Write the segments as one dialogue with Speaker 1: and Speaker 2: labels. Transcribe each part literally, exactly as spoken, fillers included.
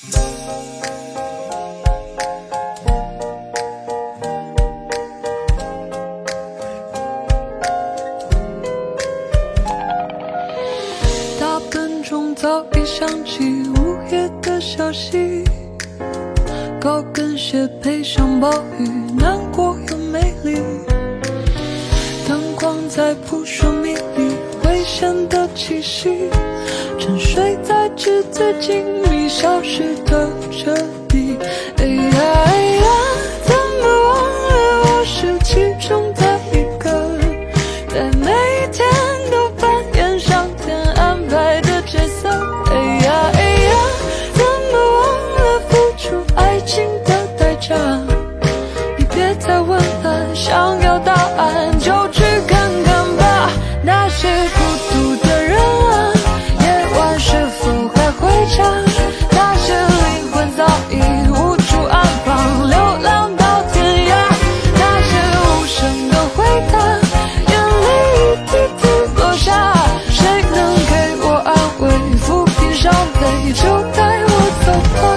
Speaker 1: 大本钟早已响起午夜的消息，高跟鞋配上暴雨，难过又美丽。灯光在扑朔迷离，危险的气息，沉睡在纸醉金迷消失的彻底。哎呀哎呀，怎么忘了我是其中的一个，在每天都扮演上天安排的角色。哎呀哎呀，怎么忘了付出爱情的代价？你别再问了，想要答案就去看看吧。那些孤独的人啊，夜晚是否还回家？那些灵魂早已无处安放，流浪到天涯。那些无声的回答，眼泪一滴滴落下。谁能给我安慰，抚平伤悲，就带我走吧。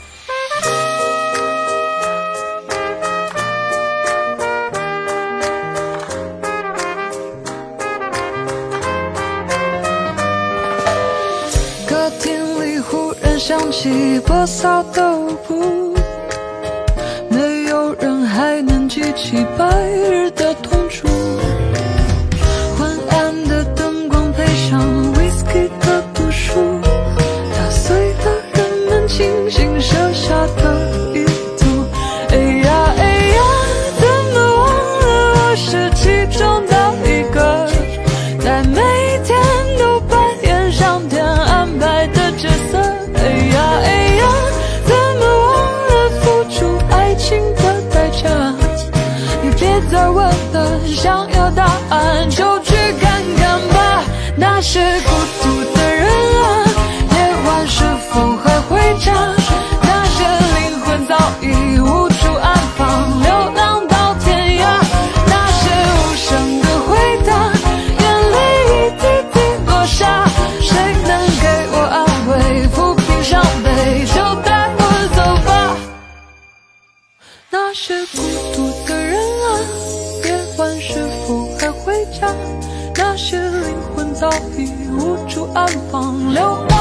Speaker 1: 歌厅里忽然响起波萨的舞步，没有人还能记起白日的痛楚。昏暗的灯光配上 whisky 的毒素，打碎了人们精心设下的意图。哎呀哎呀，怎么忘了我是其中的一个，在每天都扮演上天安排的角色。哎呀哎呀，怎么忘了付出爱情的代价？你别再问了，想要答案就去看看吧。那些孤独的人啊，夜晚是否还回家？那些灵魂早已无处安放，流浪到天涯。那些无声的回答，眼泪一滴滴落下。谁能给我安慰，抚平伤悲，就带我走吧。那些孤独的人啊，夜晚是否还回家？那些灵魂早已无处安放，流浪